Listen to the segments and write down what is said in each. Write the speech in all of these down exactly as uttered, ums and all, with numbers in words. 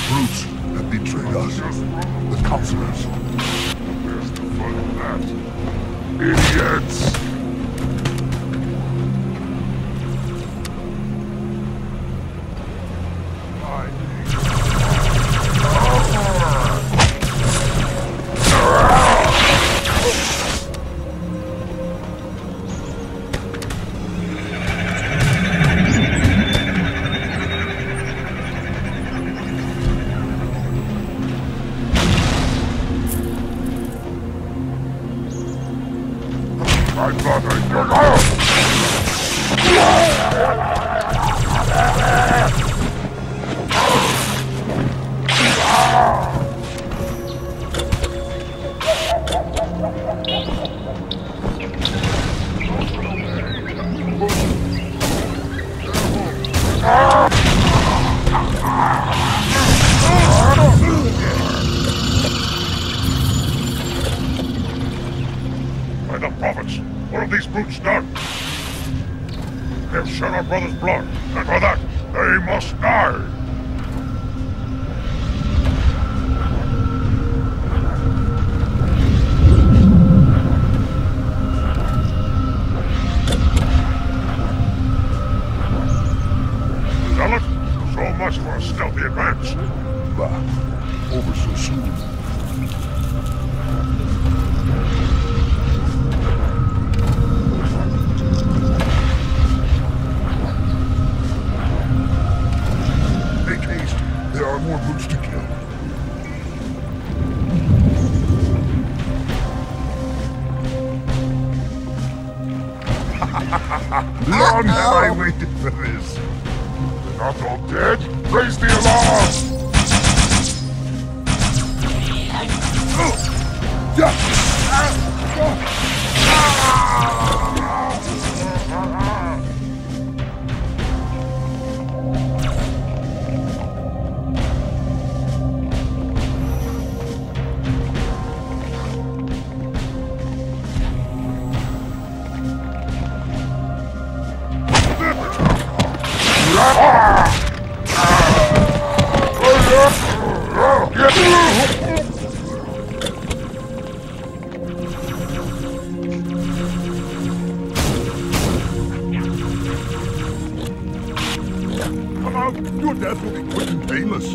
brutes that betrayed us. The counselors. Where's the fun of that? Idiots! I thought I could out! By the prophets, what have these brutes done? They've shed our brother's blood, and for that, they must die! Zealot, so much for a stealthy advance. Bah, over so soon. There are more brutes to kill. Long have I waited for this. They're not all dead? Raise the alarm! Come out! Your death will be quick and painless.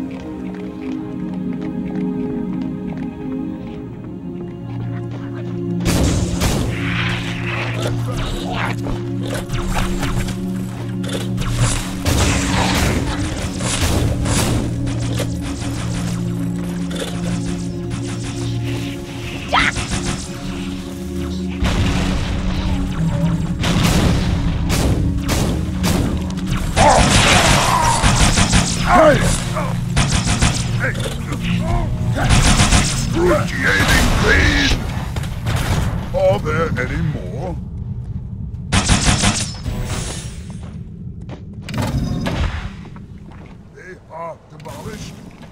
Excruciating pain! Are there any more? They are demolished.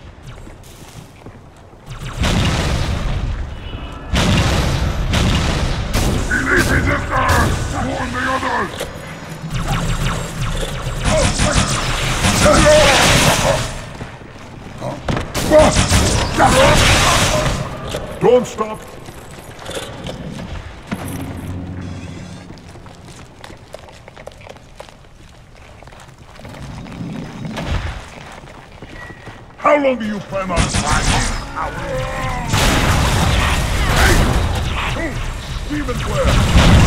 Elite resistance! Warn the others! Don't stop! How long do you plan on fighting? Hey! Stephen Blair!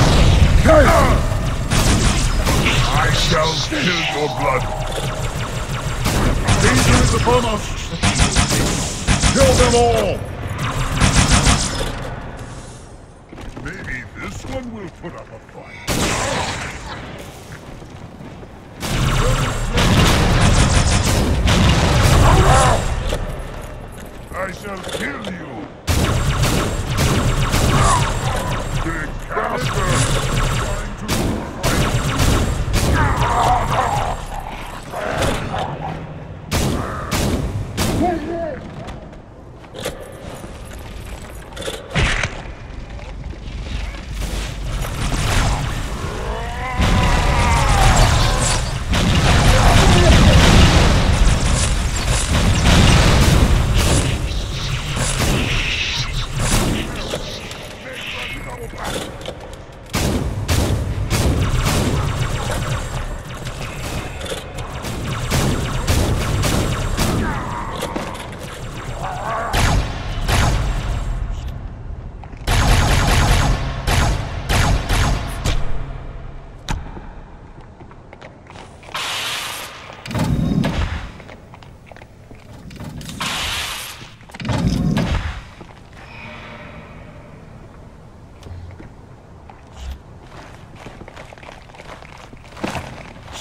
I shall spill your blood! Danger is upon us! Kill them all! Maybe this one will put up a fight. I shall kill you! Big canister! Trying to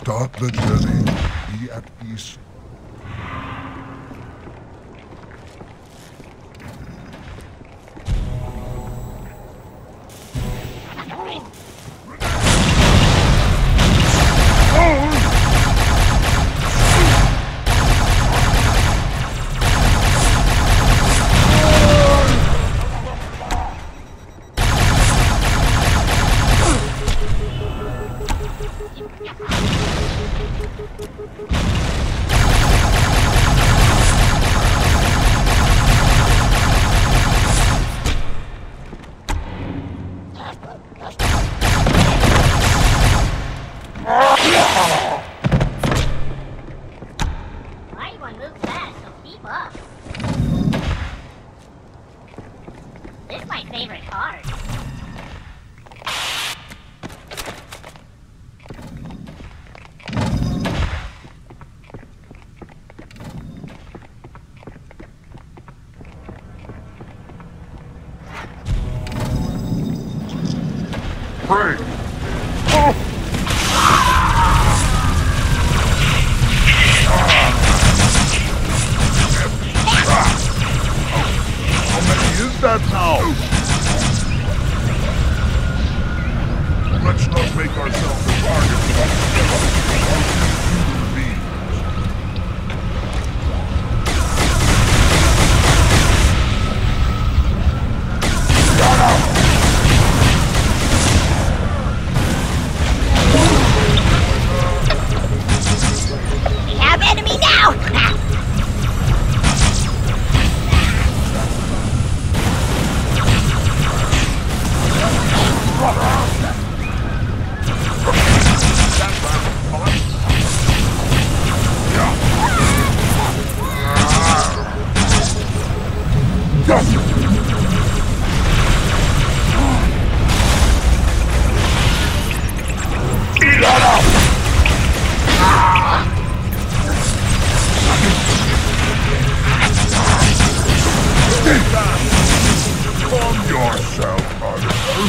Start the journey. Be at peace. Everyone moves fast, so keep up. This is my favorite card. Pray! How many is that now? Let's not make ourselves a target for human beings. We have enemy now! Calm yourself, Arthur.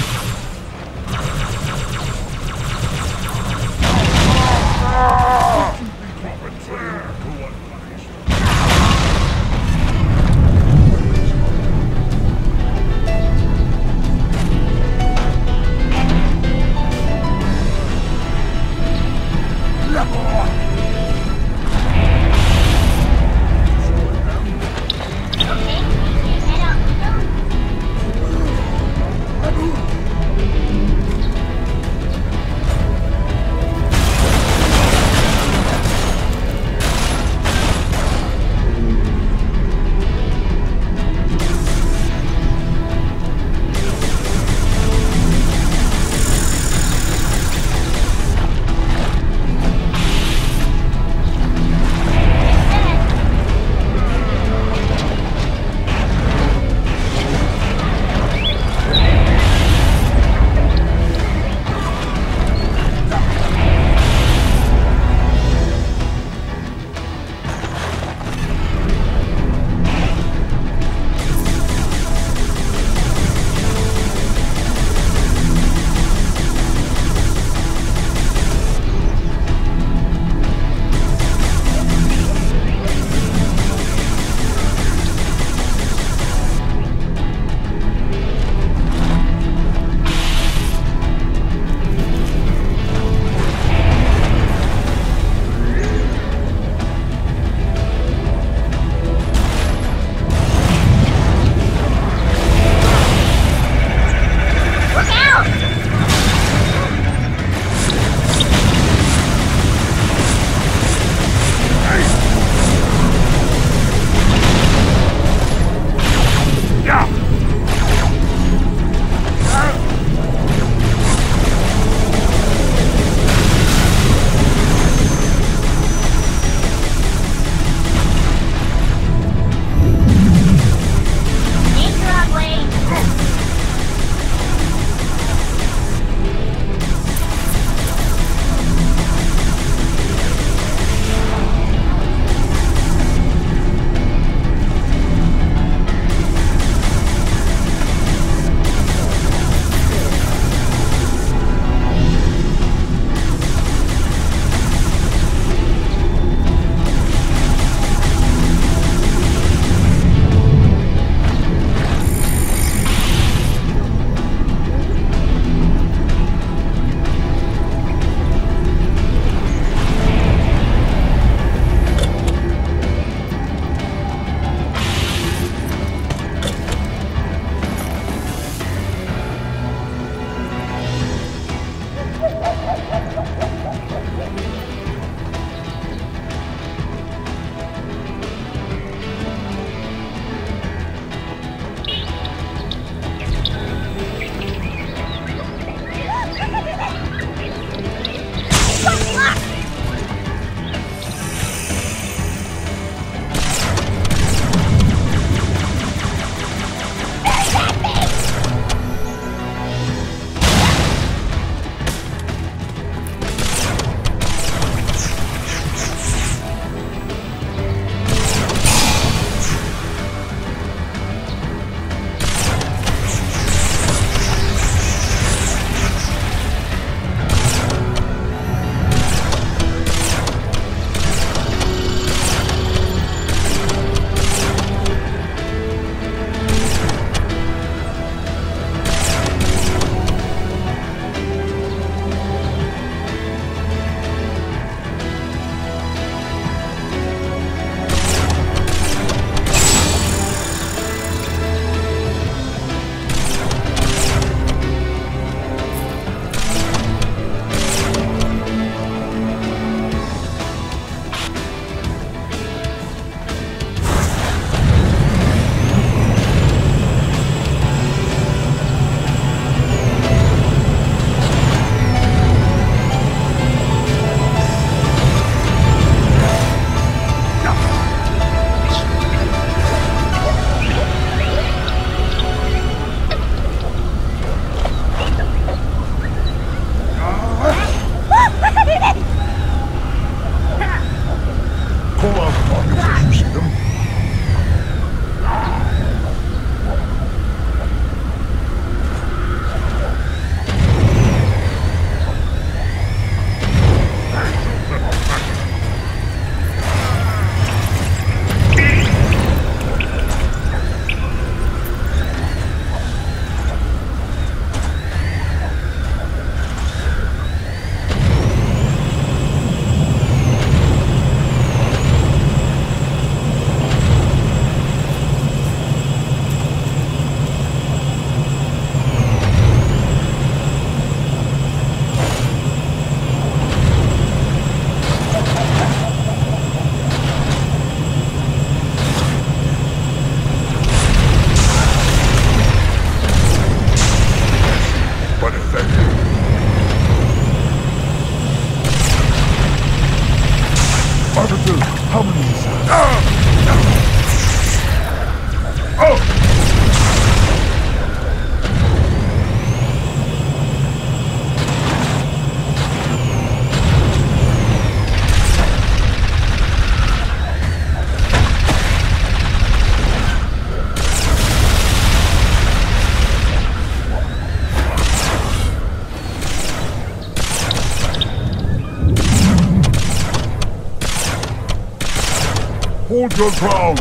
Hold your ground!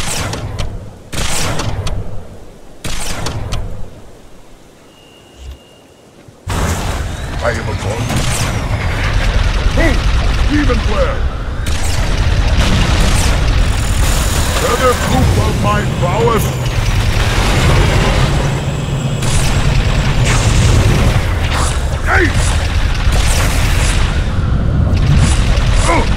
I am a god. Move! Even flare! Further proof of my prowess! Hey! Oh!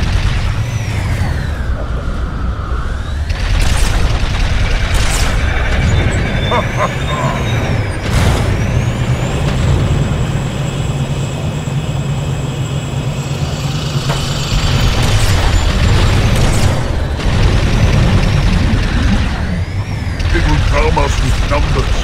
Ha ha ha! It will calm us with numbers.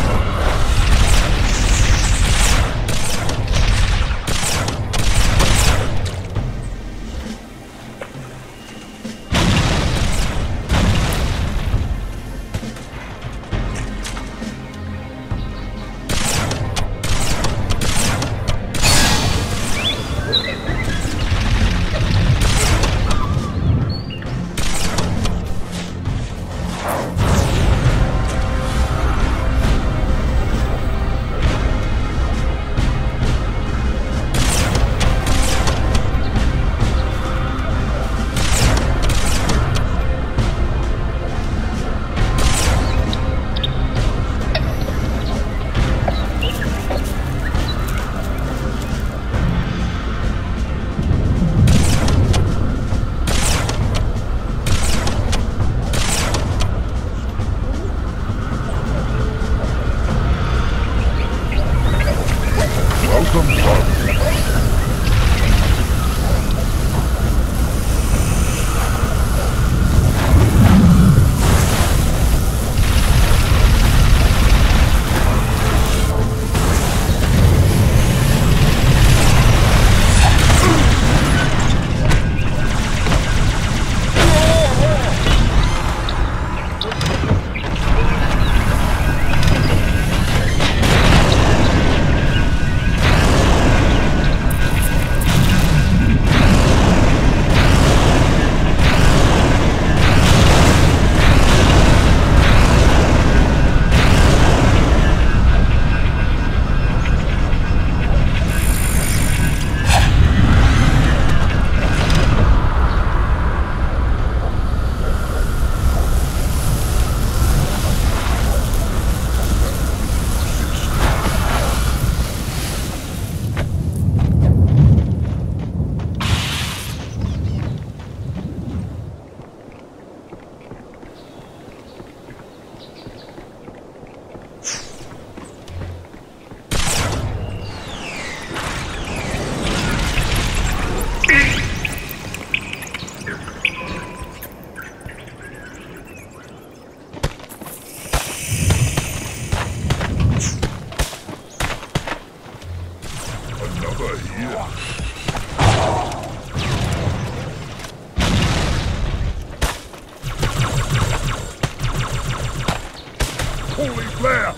Holy flare!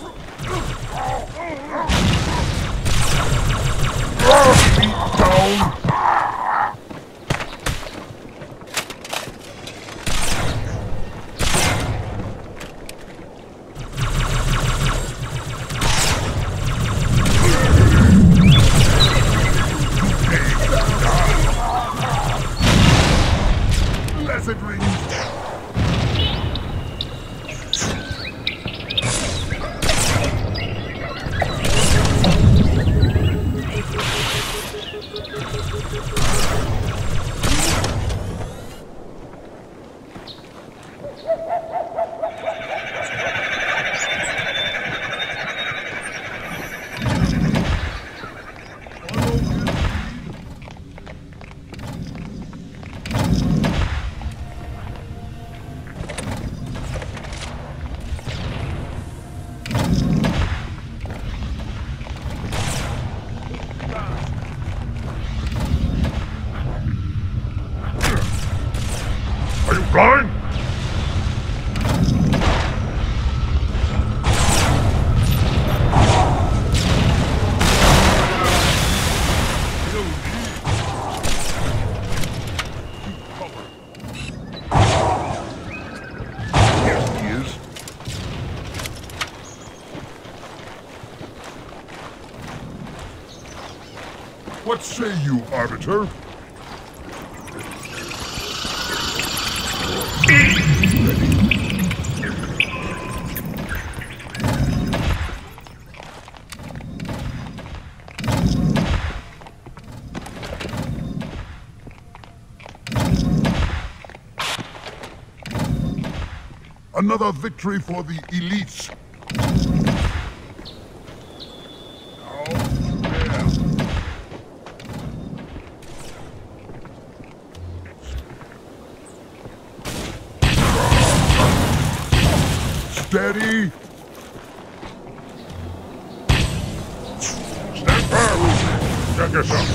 Feet down! Blessed rings! What say you, Arbiter? Another victory for the elites. Oh, yeah. Steady. Stand firm. Check yourself.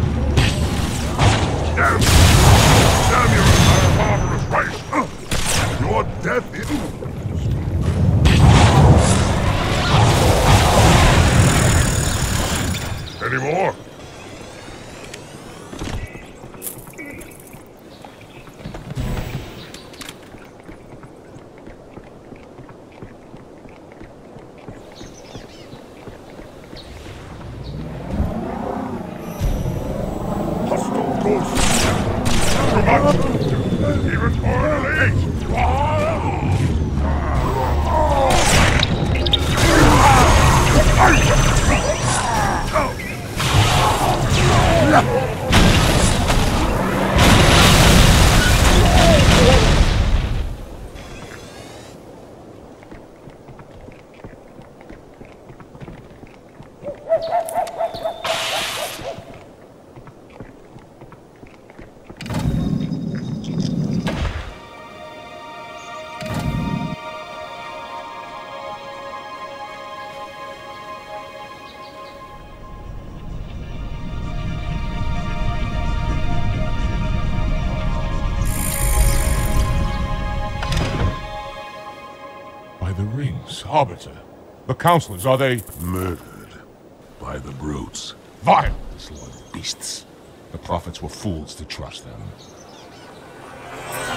Damn. Damn you, entire barbarous race. Uh. Your death is... Any more? Hostile ghosts! Too much! Even for an elite! The rings, Arbiter. The counselors, are they... Murdered by the brutes. Vile, disloyal beasts. The prophets were fools to trust them.